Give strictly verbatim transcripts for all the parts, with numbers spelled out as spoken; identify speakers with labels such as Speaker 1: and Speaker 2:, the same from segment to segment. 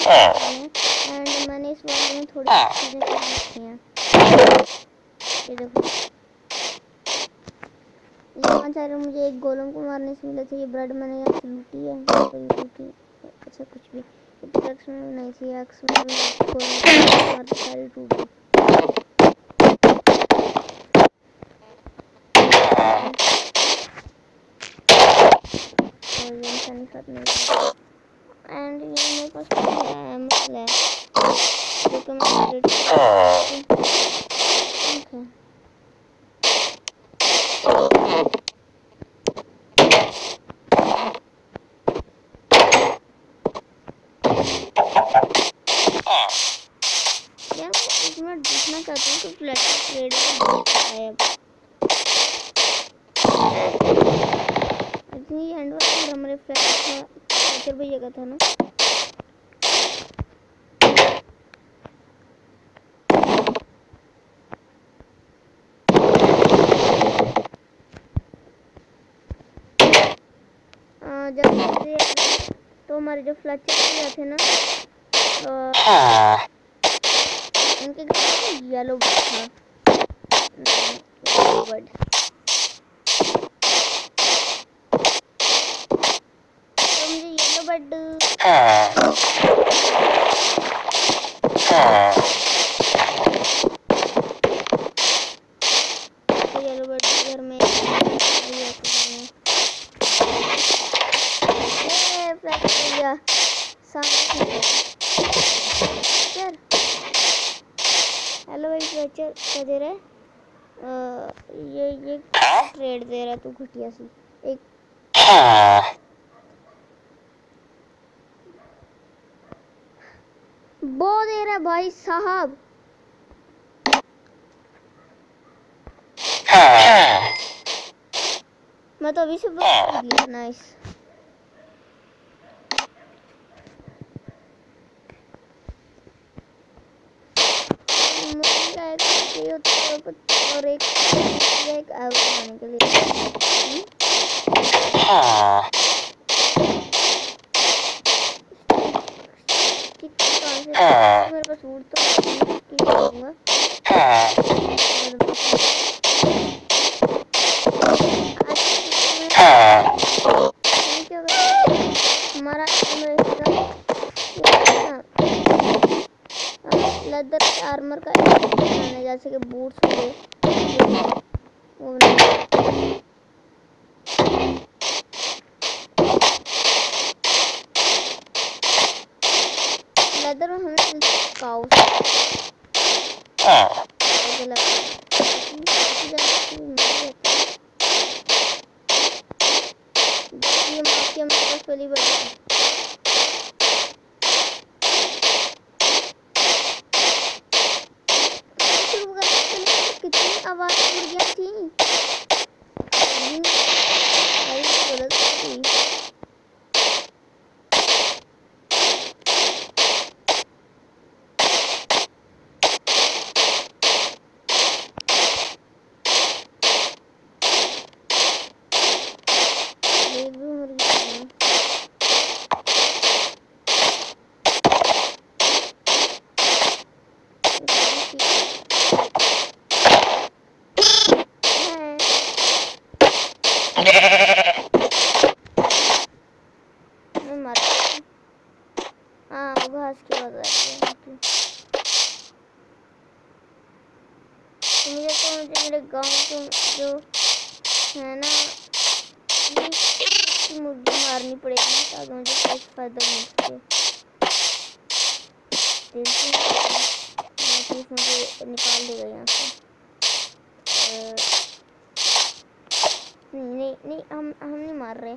Speaker 1: And मैंने इस बारे में थोड़ी चीज़ें कर रखी हैं। ये देखो, ये पाँच आयरन मुझे एक गोलम को मारने से मिले थे। ये ब्रेड मैंने यहाँ से लूटी है, लूटी। अच्छा कुछ भी पिकैक्स में नहीं थी, एक्स में गोलम मार के सारी टूट गई। और ये इंसानी साथ में एंड ये मेरे पास है एमएल है जो कि मैं एडिट ठीक है। यार इसमें देखना चाहता हूँ कि प्लेटफॉर्म ट्रेड है अब ये एंड वाला हमारे फ्लैचर भैया का था ना। जब तो हमारे जो फ्लैचर भैया थे ना उनके घर में येलो बर्ड था। बर्ड तो मुझे येलो बर्ड तो येलो बर्ड के घर में भैया सामने हेलो भाई फ्लैचर क्या दे रहा है? आ, ये ये ट्रेड दे रहा है तू घटिया सी एक बो दे रहा है भाई साहब। मैं तो अभी से बता दिया। नाइस और एक एक आग बनाने के लिए मेरे पास वुड तो करूँगा। हमारा लेदर आर्मर का बनाने जैसे कि बूट्स हो गए वो लेदर में हमें काउ ये माफिया मेरे पास पहली बार कितनी आवाज मुर्गियां थी मेरे गांव के जो है ना मुर्गी मारनी पड़ेगी ताकि मुझे कुछ फायदा मिल सके। मुझे निकाल देगा यहाँ से। नहीं नहीं हम हम नहीं मार रहे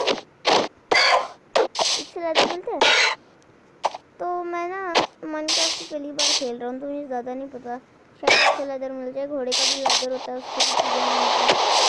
Speaker 1: इससे ज़्यादा मिलते हैं। तो मैं ना माइनक्राफ्ट की पहली बार खेल रहा हूँ तो मुझे ज़्यादा नहीं पता। शायद इससे लेदर मिल जाए, घोड़े का भी लेदर होता है उससे भी चीज़ें मिलती हैं।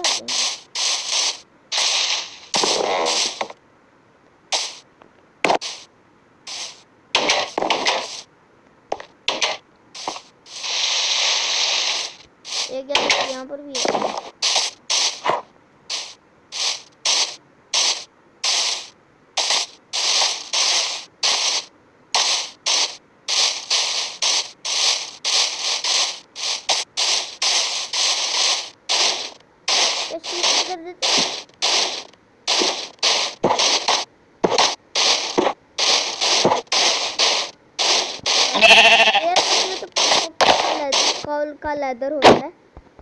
Speaker 1: एक गैस यहाँ पर भी है। कर देते कॉल का लेदर होता है,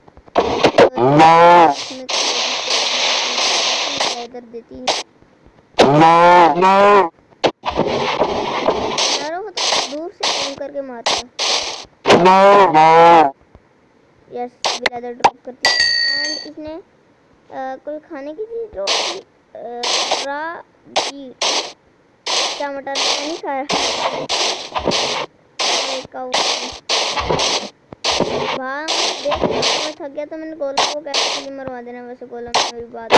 Speaker 1: लेदर देती है दूर से एम करके मारता है। यस लेदर ड्रॉप करती है। एंड इसने Uh, कोई खाने की चीज ड्रॉप की, क्या मटर नहीं खाया भाग देख मैं थक गया तो मैंने गोलम को कैसे मरवा देना। वैसे गोलम मेरी बात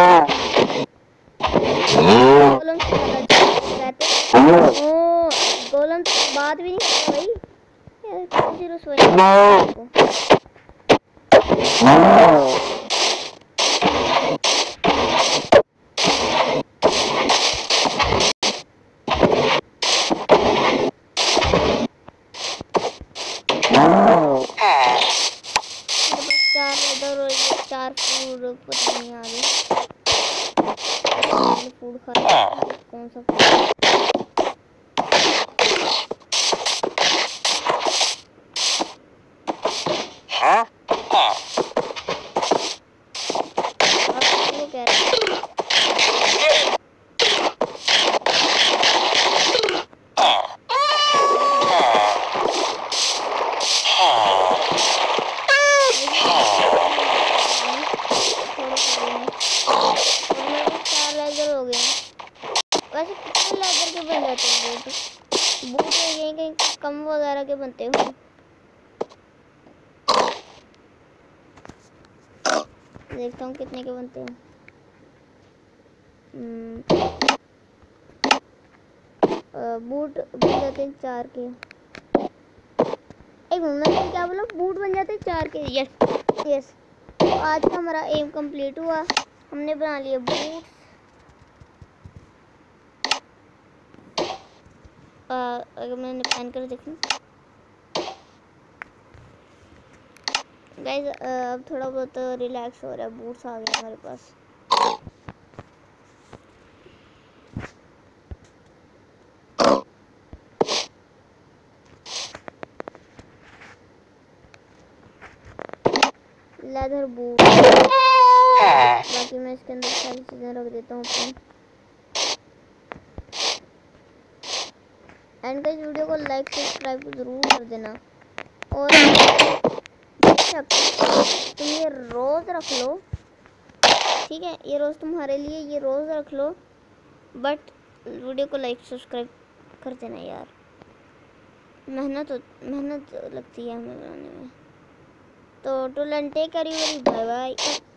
Speaker 1: गोलम कहते ओ गोलम तो बात भी नहीं करता भाई, कौन सी रसोई चार फूड पता नहीं आ रही फूड खा कौन सा फूड वो कह रहा बूट ये कहीं कम वगैरह के बनते हो। देखता हूँ कितने के बनते हैं। बूट बन जाते हैं चार के। एक मिनट क्या बोला, बूट बन जाते हैं चार के। यस यस तो आज का हमारा एम कंप्लीट हुआ, हमने बना लिया बूट। अगर मैंने पहन कर देखूं गाइस, अब थोड़ा बहुत रिलैक्स हो रहा है। बूट्स आ गए हमारे पास। लेदर बूट, बाकी मैं इसके अंदर सारी चीजें रख देता हूँ अपनी। एंड गाइस वीडियो को लाइक सब्सक्राइब जरूर कर देना। और तुम ये रोज रख लो, ठीक है, ये रोज तुम्हारे लिए, ये रोज रख लो, बट वीडियो को लाइक सब्सक्राइब कर देना यार। मेहनत मेहनत लगती है हमें बनाने में। तो to take care, bye bye.